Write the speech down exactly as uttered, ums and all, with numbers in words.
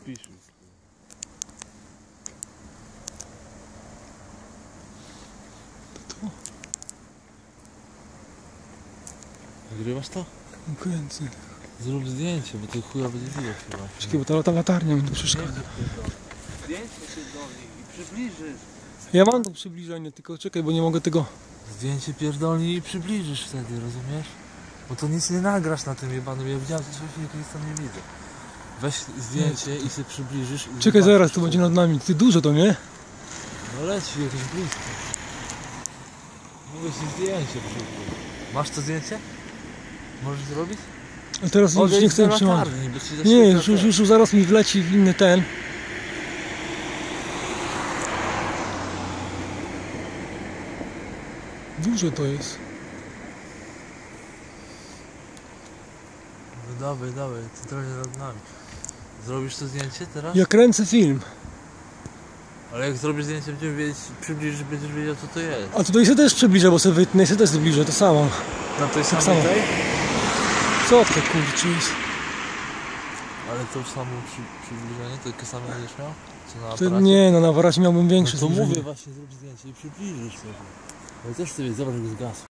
wpisuj. To? Nagrywasz to? Kręcę. Zrób zdjęcie, bo to chuja będzie widać chyba. Czekaj, bo ta lata latarnia mi tu przeszkadza. Zdjęcie się do nich i przybliżysz. Ja mam to przybliżenie, tylko czekaj, bo nie mogę tego... Zdjęcie pierdolni i przybliżysz wtedy, rozumiesz? Bo to nic nie nagrasz na tym jebanym, ja widziałem to coś filmie, nic tam nie widzę. Weź zdjęcie i sobie przybliżysz i... Czekaj, zobaczysz, zaraz, to będzie nad nami. Ty dużo to, nie? No leci jakieś blisko. Mówię ci zdjęcie przybliż. Masz to zdjęcie? Możesz zrobić? A teraz już nie chcę trzymać. Nie, już, już, już zaraz mi wleci w inny ten. Dużo to jest. No dawaj, dawaj, centralnie nad nami. Zrobisz to zdjęcie teraz? Ja kręcę film. Ale jak zrobisz zdjęcie, będziemy wiedzieć, przybliżysz, będziesz wiedział co to jest. A tutaj się też przybliżę, bo sobie wytnę i się też zbliżę, to samo. Na tej Tak samej samo. tej? Co to kurczę jest? Ale to samo przy, przybliżenie, to takie same będziesz miał? Co na To aparacie? nie, no na aparacie miałbym większe No to zbliżenie. mówię właśnie, zrób zdjęcie i przybliżysz sobie. Ale też sobie zobacz jak zgasł.